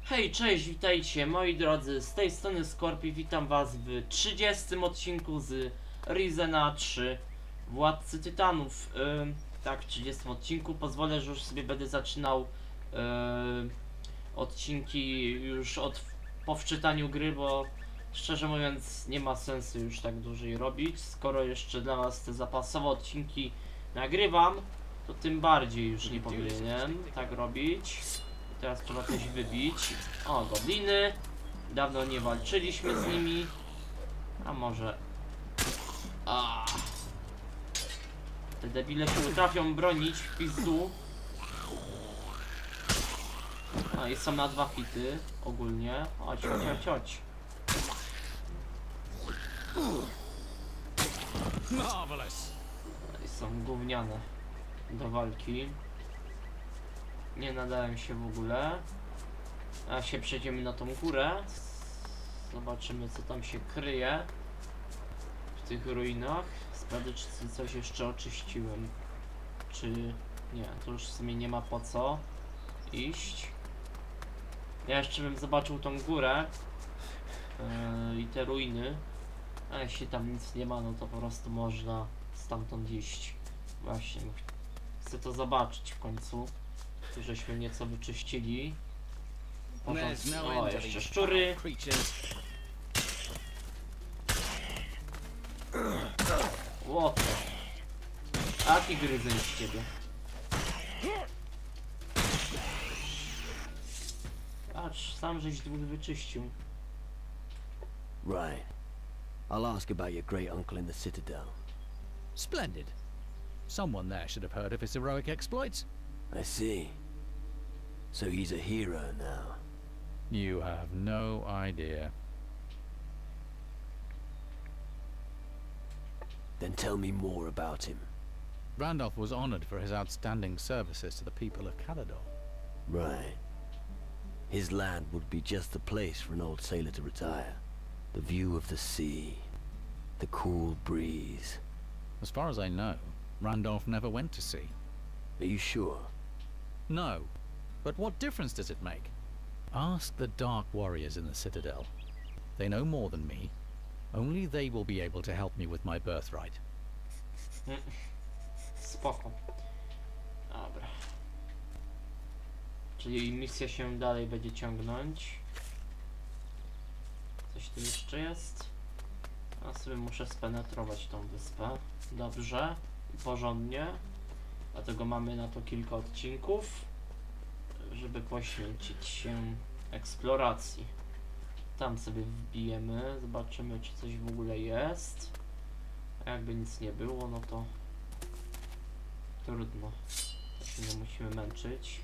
Hej, cześć, witajcie moi drodzy, z tej strony Skorpi, witam was w 30. odcinku z Risena 3 Władcy Tytanów. Tak, w 30. odcinku. Pozwolę, że już sobie będę zaczynał odcinki już po wczytaniu gry, bo szczerze mówiąc nie ma sensu już tak dłużej robić. Skoro jeszcze dla was te zapasowe odcinki nagrywam, to tym bardziej już nie powinienem tak robić. Teraz trzeba coś wybić. O, gobliny. Dawno nie walczyliśmy z nimi. A może... Te debile się potrafią bronić w pizdu. A i są na 2 hity ogólnie. Chodź, chodź, chodź. I są gówniane do walki. Nie nadałem się w ogóle. A się przejdziemy na tą górę. Zobaczymy, co tam się kryje w tych ruinach. Sprawdzę, czy coś jeszcze oczyściłem. Czy nie, to już w sumie nie ma po co iść. Ja jeszcze bym zobaczył tą górę i te ruiny. A jeśli tam nic nie ma, no to po prostu można stamtąd iść. Właśnie, chcę to zobaczyć w końcu. Tu żeśmy nieco wyczyścili. O, jeszcze szczury. Łoto. Taki gryzeń z ciebie. Patrz, sam żeś 2 wyczyścił. Right. I'll ask about your great uncle in the Citadel. Splendid. Someone there should have heard of his heroic exploits. I see. So he's a hero now. You have no idea. Then tell me more about him. Randolph was honored for his outstanding services to the people of Calador. Right. His land would be just the place for an old sailor to retire. The view of the sea, the cool breeze. As far as I know, Randolph never went to sea. Are you sure? No. But what difference does it make? Ask the Dark Warriors in the Citadel. They know more than me. Only they will be able to help me with my birthright. Spoko. Dobra. Czyli misja się dalej będzie ciągnąć. Coś tu jeszcze jest? Ja sobie muszę spenetrować tą wyspę. Dobrze. Porządnie. Dlatego mamy na to kilka odcinków, żeby poświęcić się eksploracji. Tam sobie wbijemy, zobaczymy, czy coś w ogóle jest. A jakby nic nie było, no to trudno. To się nie musimy męczyć.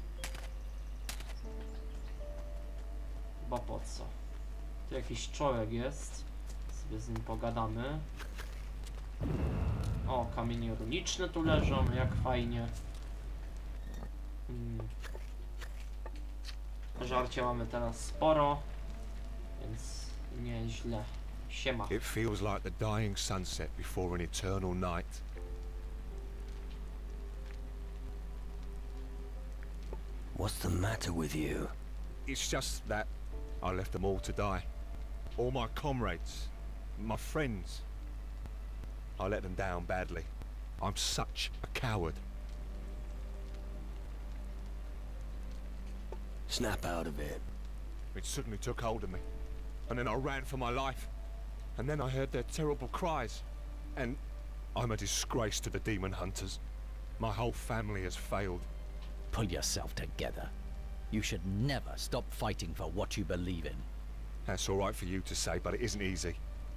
Chyba po co? Tu jakiś człowiek jest. Sobie z nim pogadamy. O, kamienie runiczne tu leżą, jak fajnie. Żarcia mamy teraz sporo, więc nieźle. Siema. It feels like the dying sunset before an eternal night. What's the matter with you? It's just that I left them all to die. All my comrades, my friends. I let them down badly. I'm such a coward. Snap out of it. It suddenly took hold of me. And then I ran for my life. And then I heard their terrible cries. And I'm a disgrace to the demon hunters. My whole family has failed. Pull yourself together. You should never stop fighting for what you believe in. That's all right for you to say, but it isn't easy.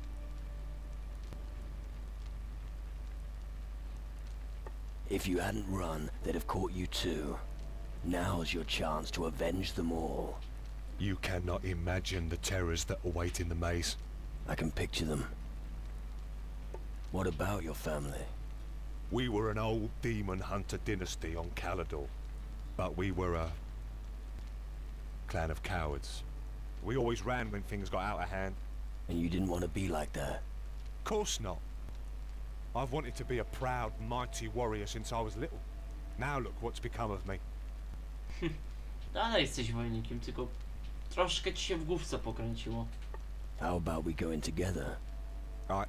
If you hadn't run, they'd have caught you too. Now's your chance to avenge them all. You cannot imagine the terrors that await in the maze. I can picture them. What about your family? We were an old demon hunter dynasty on Calador, but we were a clan of cowards. We always ran when things got out of hand. And you didn't want to be like that? Of course not. I've wanted to be a proud, mighty warrior since I was little. Now look what's become of me. Dalej jesteś wojownikiem, tylko Troszkę ci się w główce pokręciło. How about we go in together? I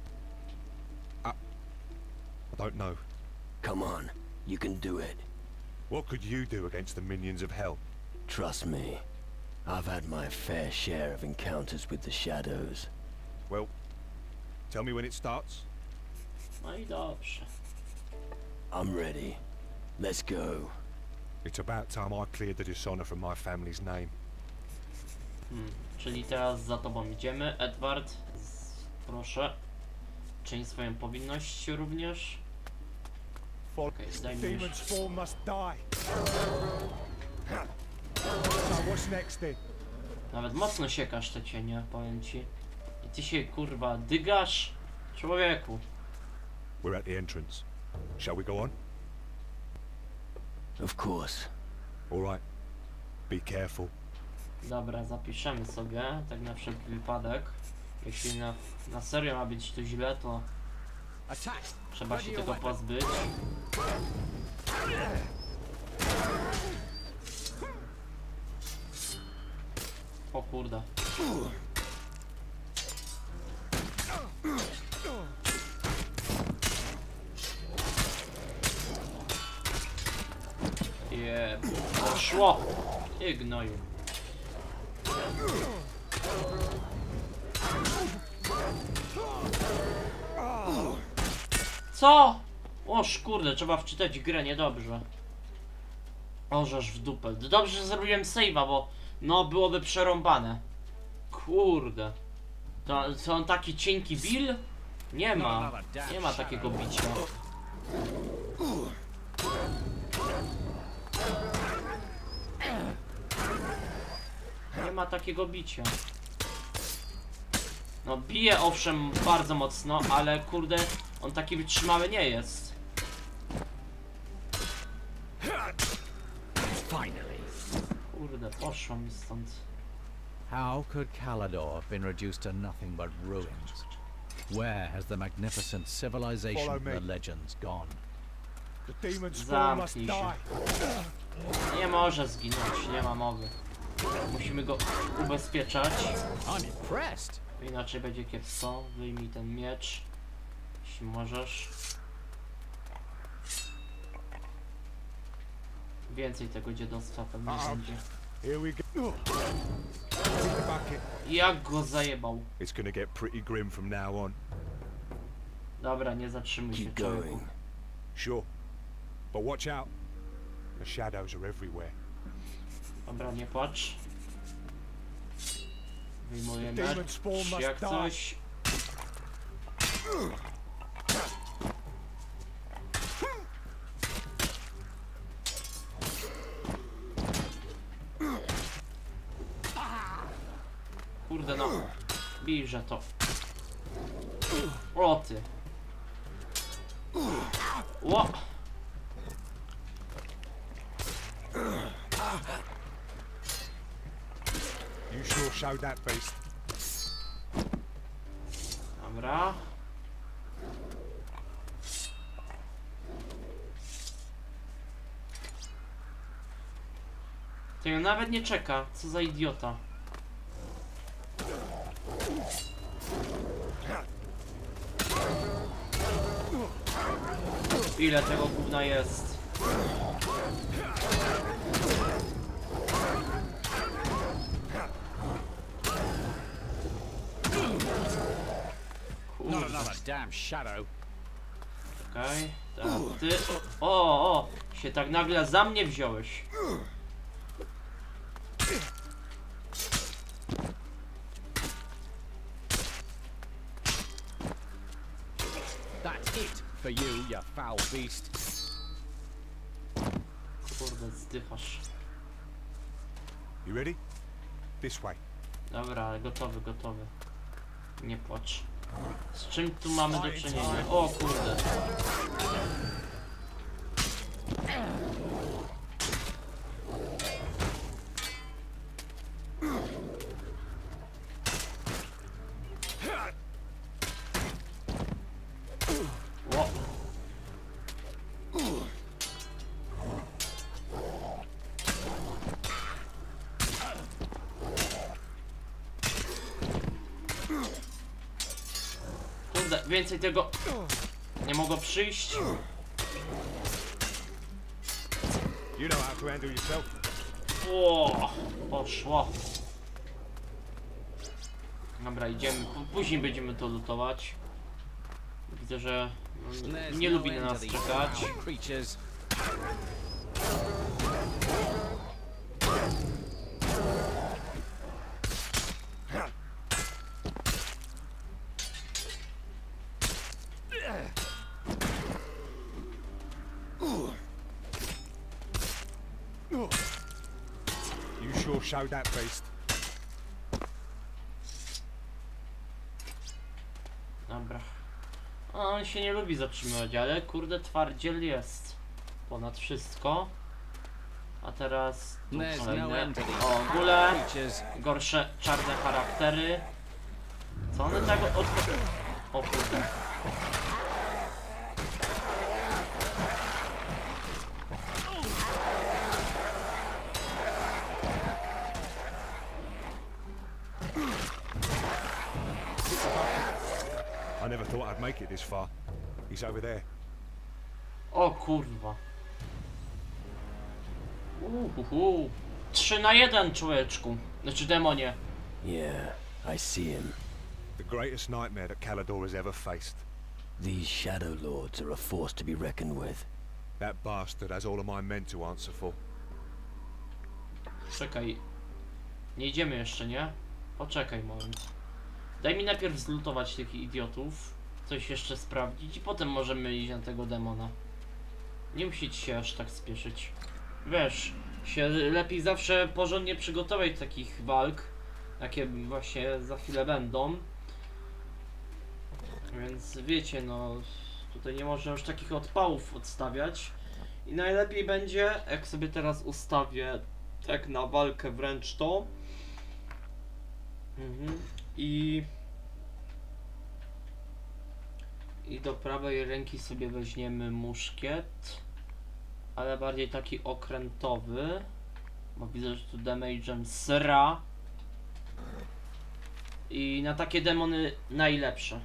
don't know. Come on, you can do it. What could you do against the minions of hell? Trust me. I've had my fair share of encounters with the shadows. Well, tell me when it starts. No i dobrze. I'm ready. Let's go. It's about time I cleared the dishonor from my family's name. Czyli teraz za tobą idziemy, Edward. Proszę. Czyń swoją powinność również. Okej, zdejmij już. spawn must die. So what's next then? Nawet mocno siekasz te cienie, powiem ci. I ty się kurwa dygasz? Człowieku. We're at the entrance. Shall we go on? Of course. All right. Be careful. Dobra, zapiszemy sobie, tak na wszelki wypadek. Jeśli na serio ma być tu źle, to trzeba się tego pozbyć. O kurde. Poszło! Ty gnoju. Co? Oż kurde, trzeba wczytać grę, niedobrze. Ożeż w dupę. Dobrze, że zrobiłem save'a, bo no byłoby przerąbane. Kurde. To on taki cienki Bill? Nie ma. Nie ma takiego bicia. Nie ma takiego bicia. No bije owszem bardzo mocno, ale kurde, on taki wytrzymały nie jest. Kurde, poszło mi stąd. How could Calador have been reduced to nothing but ruins? Where has the magnificent civilization of the legends gone? The demon spawn must Zamknij się. die. Nie może zginąć, nie ma mowy. Musimy go ubezpieczać. I'm impressed. Inaczej będzie kiepsko. Wyjmij ten miecz, jeśli możesz. Więcej tego dziadostwa pewnie będzie. Here we go. Take the bucket. Jak go zajebał. It's gonna get pretty grim from now on. Dobra, nie zatrzymuj się, Keep człowieku. going. Sure. But watch out. The shadows are everywhere. Dobra, nie płacz. Wyjmuję Demon mecz, spawn must jak die. coś. Kurde no, bijże to. O ty. Ło. You sure showed that beast. Dobra. Tego nawet nie czeka, co za idiota. Ile tego gówna jest? Not another damn shadow. Okej, tak, ty... O, się tak nagle za mnie wziąłeś. That's it for you, you foul beast. Kurde, zdychasz. You ready? This way. Dobra, gotowy, gotowy. Nie płacz. Z czym tu mamy do czynienia? O kurde. Ło. więcej tego nie mogło przyjść. You know how to handle yourself. O, poszło. Dobra, idziemy. Później będziemy to lutować. Widzę, że nie lubi na nas czekać. Creatures. You sure showed that beast. Dobra. On się nie lubi zatrzymywać, ale kurde twardziel jest. Ponad wszystko. A teraz tu kolejne. O, w ogóle gorsze czarne charaktery. Co one tak od... O kurde. I never thought I'd make it this far. He's over there. O kurwa. 3 na 1, człowieczku. Znaczy demonie. Yeah, I see him. The greatest nightmare that Calador has ever faced. These Shadow Lords are a force to be reckoned with. That bastard has all of my men to answer for. Czekaj. Nie idziemy jeszcze, nie? Poczekaj moment. Daj mi najpierw zlutować tych idiotów. Coś jeszcze sprawdzić i potem możemy iść na tego demona. Nie musicie się aż tak spieszyć. Wiesz, się lepiej zawsze porządnie przygotować do takich walk. Jakie właśnie za chwilę będą. Więc wiecie, no tutaj nie można już takich odpałów odstawiać. I najlepiej będzie, jak sobie teraz ustawię tak na walkę wręcz to. I do prawej ręki sobie weźmiemy muszkiet, ale bardziej taki okrętowy, bo widzę, że tu damage'em sra. I na takie demony najlepsze.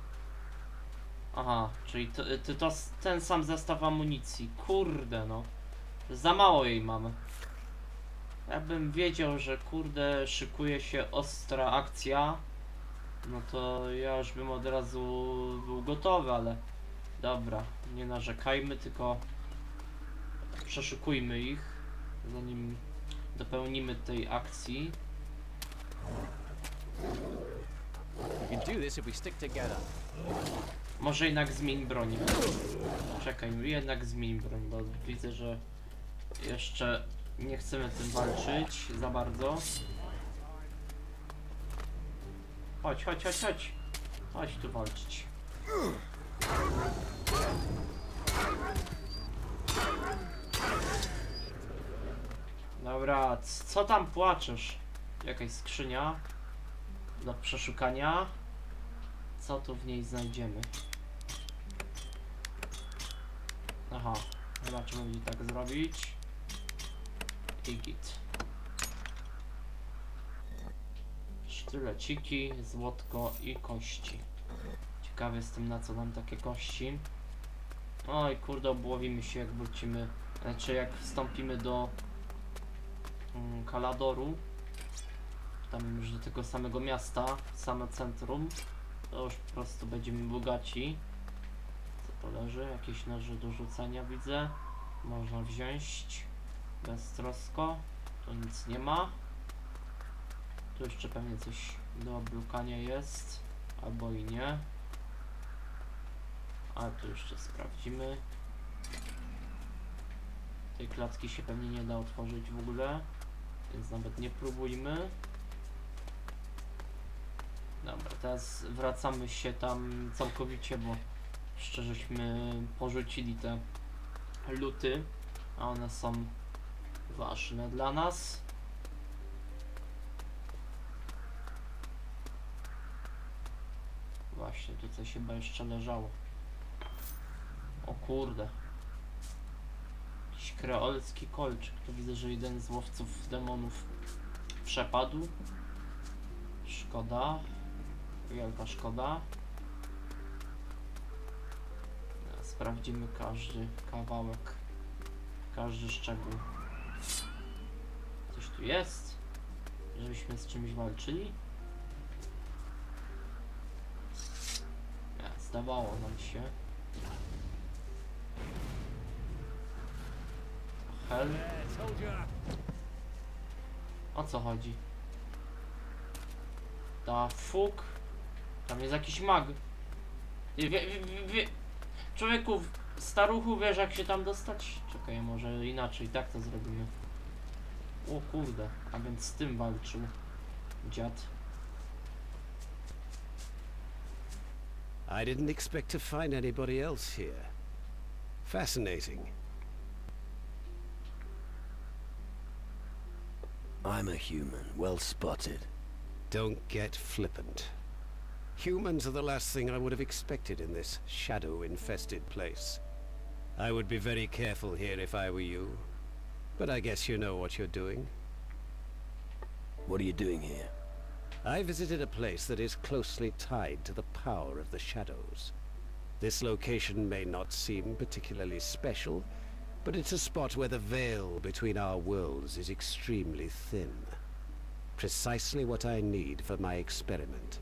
Aha, czyli ten sam zestaw amunicji. Kurde no. Za mało jej mamy. Jakbym wiedział, że kurde szykuje się ostra akcja, no to ja już bym od razu był gotowy, ale dobra, nie narzekajmy, tylko przeszukujmy ich, zanim dopełnimy tej akcji. Może jednak zmień broń. Czekaj, jednak zmień broń, bo widzę, że jeszcze nie chcemy tym walczyć za bardzo. Chodź, chodź, chodź, chodź. Chodź tu walczyć. Dobra, co tam płaczesz? Jakaś skrzynia do przeszukania. Co tu w niej znajdziemy? Aha, zobaczymy, gdzie tak zrobić. I git. Sztyleciki, złotko i kości. Ciekawy jestem, na co nam takie kości. Oj kurde, obłowimy się, jak wrócimy, znaczy jak wstąpimy do Caladoru. Tam już do tego samego miasta, same centrum. To już po prostu będziemy bogaci. Co to leży? Jakieś noże do rzucania widzę. Można wziąć beztrosko. Tu nic nie ma. Tu jeszcze pewnie coś do oblukania jest. Albo i nie. A tu jeszcze sprawdzimy. Tej klatki się pewnie nie da otworzyć w ogóle. Więc nawet nie próbujmy. Dobra, teraz wracamy się tam całkowicie, bo szczerześmy porzucili te luty, a one są ważne dla nas. Właśnie, tu coś chyba jeszcze leżało. O kurde. Jakiś kreolski kolczyk. Tu widzę, że jeden z łowców demonów przepadł. Szkoda. Wielka szkoda. Sprawdzimy każdy kawałek, każdy szczegół. Coś tu jest, żebyśmy z czymś walczyli? Nie, zdawało nam się. Hel. O co chodzi? Da fuk. Tam jest jakiś mag. Człowieku, staruchu, wiesz jak się tam dostać? Czekaj, może inaczej, tak to zrobimy. O kurde, a więc z tym walczył dziad. I didn't expect to find anybody else here. Fascinating. I'm a human, well spotted. Don't get flippant. Humans are the last thing I would have expected in this shadow-infested place. I would be very careful here if I were you. But I guess you know what you're doing. What are you doing here? I visited a place that is closely tied to the power of the shadows. This location may not seem particularly special, but it's a spot where the veil between our worlds is extremely thin. Precisely what I need for my experiment.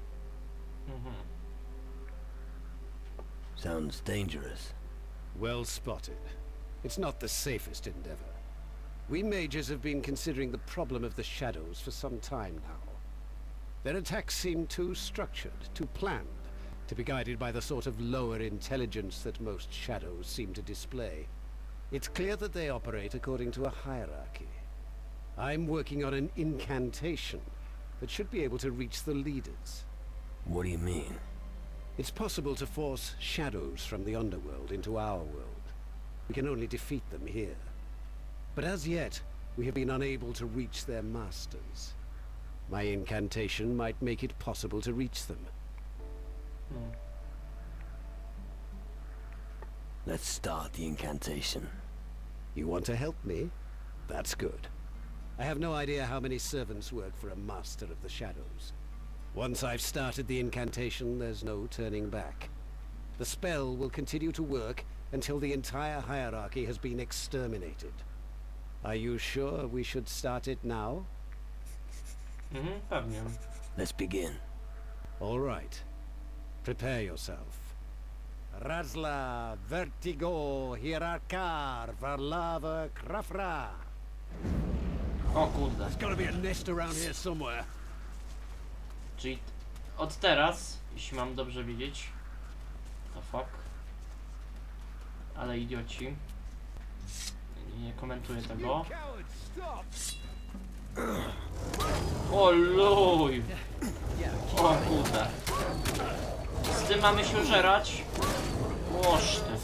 Sounds dangerous. Well spotted. It's not the safest endeavor. We mages have been considering the problem of the shadows for some time now. Their attacks seem too structured, too planned, to be guided by the sort of lower intelligence that most shadows seem to display. It's clear that they operate according to a hierarchy. I'm working on an incantation that should be able to reach the leaders. What do you mean? It's possible to force shadows from the underworld into our world. We can only defeat them here. But as yet, we have been unable to reach their masters. My incantation might make it possible to reach them. Let's start the incantation. You want to help me? That's good. I have no idea how many servants work for a master of the shadows. Once I've started the incantation, there's no turning back. The spell will continue to work until the entire hierarchy has been exterminated. Are you sure we should start it now? Pewnie. Let's begin. All right. Prepare yourself. Razla, vertigo, hierarchar, varlava, krafra. O kurde. There's gotta be a nest around here somewhere. Czyli od teraz, jeśli mam dobrze widzieć. The fuck. Ale idioci. Nie komentuję tego. O luj! O kurde. Z tym mamy się żerać. Łoszty.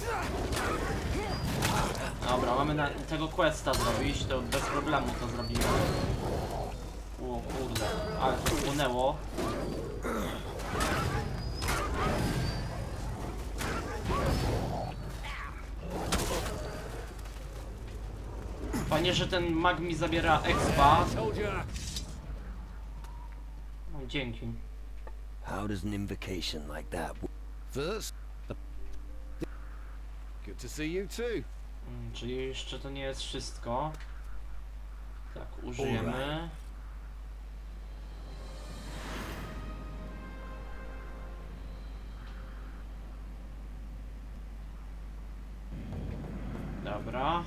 Dobra, mamy tego questa zrobić, to bez problemu to zrobimy. O kurde, ale to płynęło. Fajnie, że ten mag mi zabiera expa. No, dzięki. How does an invocation like that First, good to see you too. Czyli jeszcze to nie jest wszystko. Tak, użyjemy. Dobra.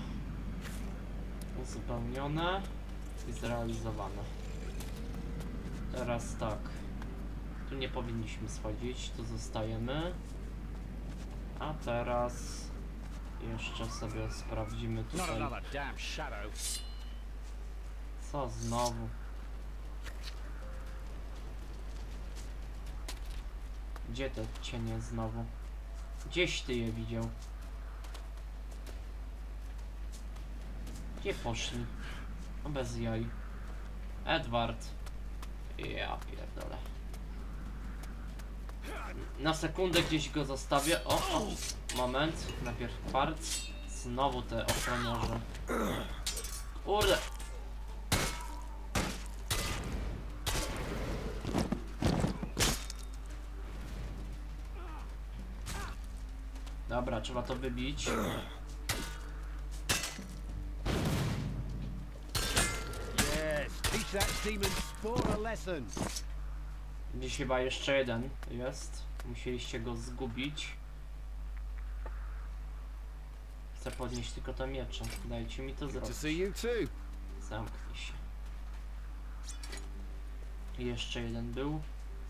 Uzupełnione i zrealizowane. Teraz tak. Tu nie powinniśmy schodzić, tu zostajemy. A teraz jeszcze sobie sprawdzimy tutaj. Co znowu? Gdzie te cienie znowu? Gdzieś ty je widział? Gdzie poszli? No bez jaj. Edward. Ja pierdolę. Na sekundę gdzieś go zostawię. O, moment. Najpierw kwarc. Znowu te ochroniarze. Kurde. Dobra, trzeba to wybić. Yes, teach that demon spore a lesson. Gdzieś chyba jeszcze jeden jest. Musieliście go zgubić. Chcę podnieść tylko te miecze. Dajcie mi to Good to zrobić. see you too. Zamknij się. I jeszcze jeden był.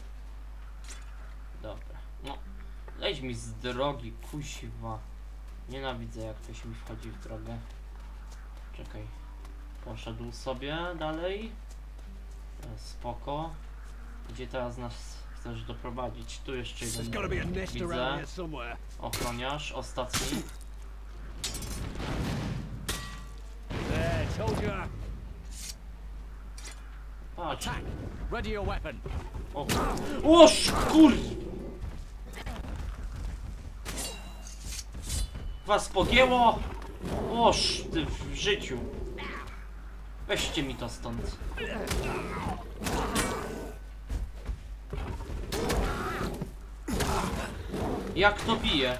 Dobra. No. Lejdź mi z drogi, kuźwa. Nienawidzę, jak ktoś mi wchodzi w drogę. Czekaj. Poszedł sobie dalej. Spoko. Gdzie teraz nas chcesz doprowadzić? Tu jeszcze There's jeden got to be a nest around widzę. here somewhere. Ochroniarz, ostatni. There, told you. Patrz. Ready your weapon. O. Oż kur... Was pogięło? Oż ty w życiu. Weźcie mi to stąd. Jak to bije?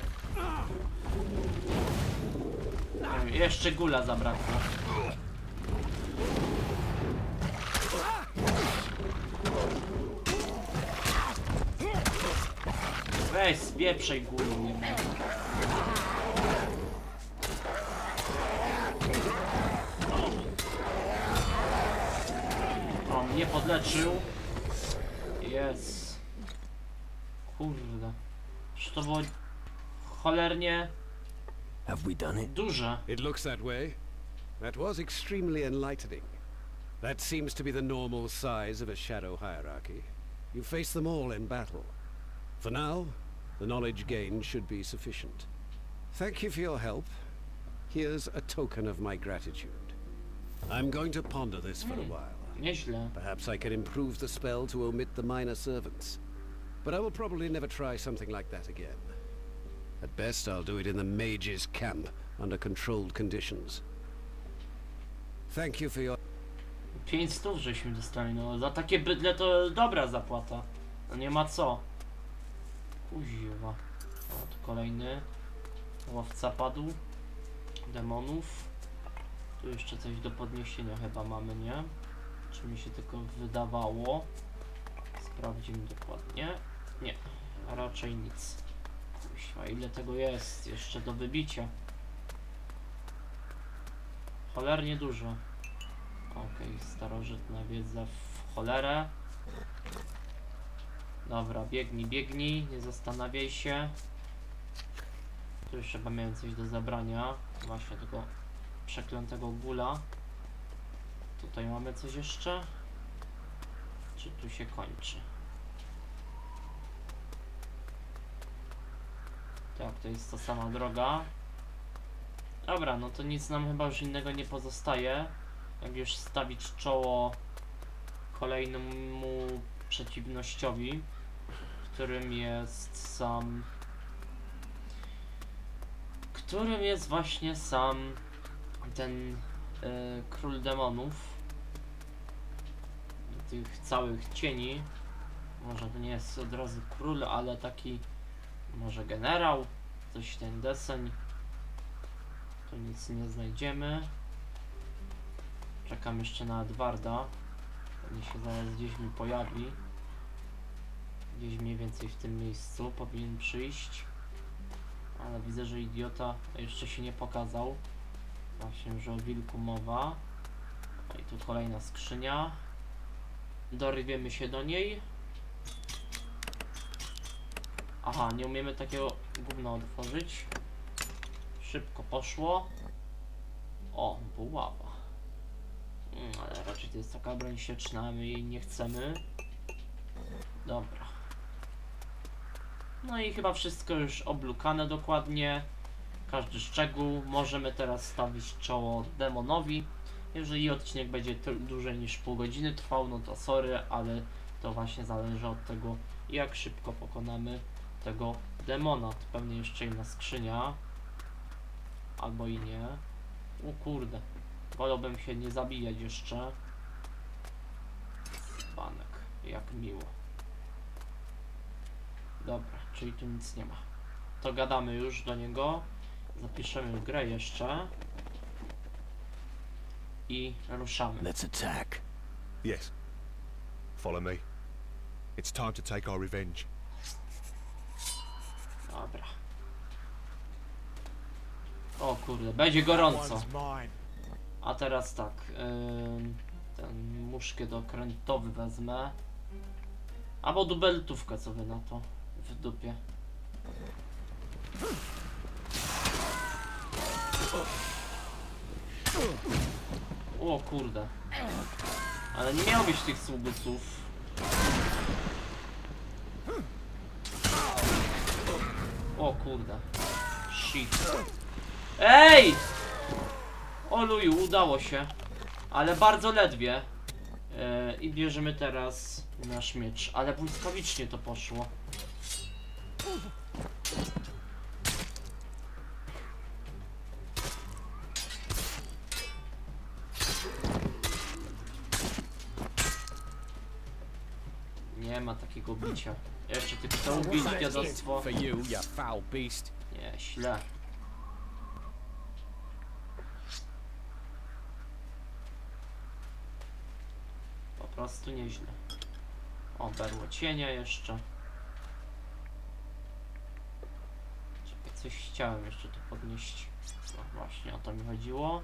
Oj, jeszcze gula zabrakło. Weź, spieprzej gulu, nie ma. O, mnie podleczył. Jest. Kurde. Czy to było cholernie Have we done it? duże. It looks that way. That was extremely enlightening. That seems to be the normal size of a shadow hierarchy. You face them all in battle. For now, the knowledge gained should be sufficient. Thank you for your help. Here's a token of my gratitude. I'm going to ponder this for a while. Nieźle. Perhaps I can improve the spell to omit the minor servants. But I will probably never try something like that again. At best, I'll do it in the mage's camp, under controlled conditions. Thank you for your... 500 żeśmy dostali, no za takie bydle to dobra zapłata. No nie ma co. Kuźwa. O, tu kolejny. Łowca padł. Demonów. Tu jeszcze coś do podniesienia chyba mamy, nie? Czy mi się tylko wydawało? Sprawdzimy dokładnie. Nie, a raczej nic. Kuźwa, ile tego jest jeszcze do wybicia? Cholernie dużo. Okej, starożytna wiedza w cholerę. Dobra, biegnij, biegnij, nie zastanawiaj się. Tu już chyba miałem coś do zabrania. Właśnie tego przeklętego gula. Tutaj mamy coś jeszcze? Czy tu się kończy? Tak, to jest ta sama droga. Dobra, no to nic nam chyba już innego nie pozostaje. Jak już stawić czoło kolejnemu przeciwnościowi, którym jest sam... Którym jest właśnie sam ten król demonów. Tych całych cieni. Może to nie jest od razu król, ale taki może generał. Coś ten deseń. Tu nic nie znajdziemy. Czekam jeszcze na Edwarda. Pewnie się zaraz gdzieś mi pojawi. Gdzieś mniej więcej w tym miejscu powinien przyjść. Ale widzę, że idiota jeszcze się nie pokazał. Właśnie, że o wilku mowa. No i tu kolejna skrzynia. Dorywiemy się do niej. Aha, nie umiemy takiego gówna otworzyć. Szybko poszło. O, buława. Ale raczej to jest taka broń sieczna, a my jej nie chcemy. Dobra. No i chyba wszystko już oblukane dokładnie. Każdy szczegół. Możemy teraz stawić czoło demonowi. Jeżeli odcinek będzie dłużej niż pół godziny trwał, no to sorry, ale to właśnie zależy od tego, jak szybko pokonamy tego demona. To pewnie jeszcze inna skrzynia. Albo i nie. O kurde. Wolałbym się nie zabijać jeszcze. Panek, jak miło. Dobra, czyli tu nic nie ma. to gadamy już do niego. Zapiszemy grę jeszcze. I ruszamy. Let's attack. Yes. Follow me. It's time to take our revenge. Dobra. O kurde, będzie gorąco. One's mine. A teraz tak, ten muszkiet okrętowy wezmę. Albo dubeltówkę, co wy na to? W dupie. O kurde. Ale nie miało być tych sługusów. O kurde. Shit. Ej! O luju, udało się. Ale bardzo ledwie. I bierzemy teraz nasz miecz. Ale błyskawicznie to poszło. Nie ma takiego bicia. Jeszcze tylko to ubić dziadostwo. For you, you foul beast. Nie, źle. Po prostu nieźle. O, berło cienia jeszcze. Czekaj, coś chciałem jeszcze tu podnieść. No właśnie, o to mi chodziło.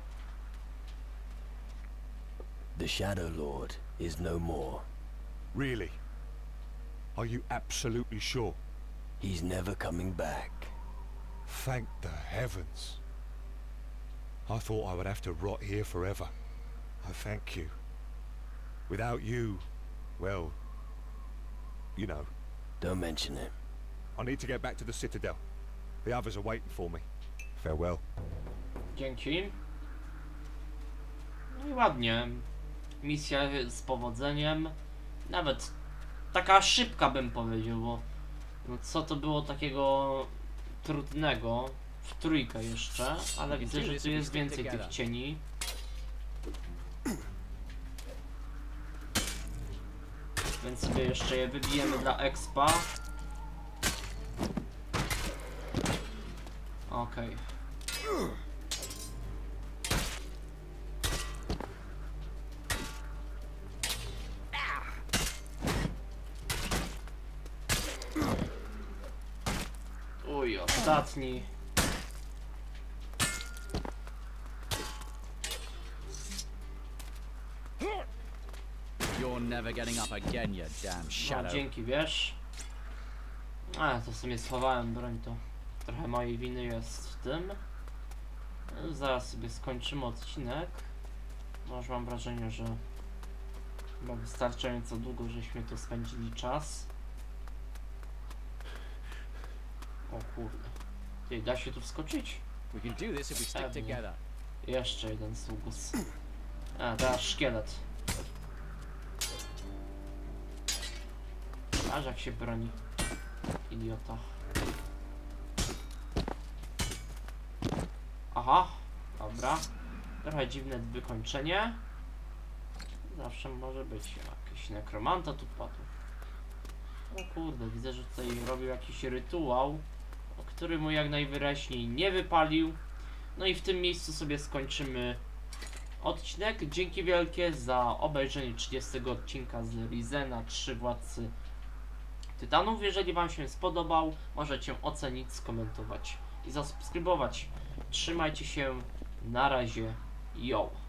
The Shadow Lord is no more. Really? Are you absolutely sure? He's never coming back. Thank the heavens. I thought I would have to rot here forever. I thank you. Without you, well, you know. Don't mention him. I need to get back to the Citadel. The others are waiting for me. Farewell. Dzięki. No i ładnie. Misja z powodzeniem. Nawet taka szybka, bym powiedział, bo no co to było takiego trudnego w trójkę jeszcze, ale widzę, że tu jest więcej tych cieni. Więc sobie jeszcze je wybijemy dla expa. Okej. Uj, ostatni. You're never getting up again, you damn No, shadow. dzięki, wiesz. A, to w sumie schowałem broń, to trochę mojej winy jest w tym. Zaraz sobie skończymy odcinek. Może mam wrażenie, że chyba wystarczająco długo żeśmy tu spędzili czas. O kurde. Ty, da się tu wskoczyć? We can do this if we stick Pewnie. together. Jeszcze jeden sługus. A, teraz szkielet. Aż jak się broni. Idiota. Aha, dobra. Trochę dziwne wykończenie. Zawsze może być jakiś nekromanta tu padł. O kurde, widzę, że tutaj robił jakiś rytuał, który mu jak najwyraźniej nie wypalił. No i w tym miejscu sobie skończymy odcinek. Dzięki wielkie za obejrzenie 30 odcinka z Rizena 3 Władcy Tytanów. Jeżeli wam się spodobał, możecie ocenić, skomentować i zasubskrybować. Trzymajcie się, na razie, yo!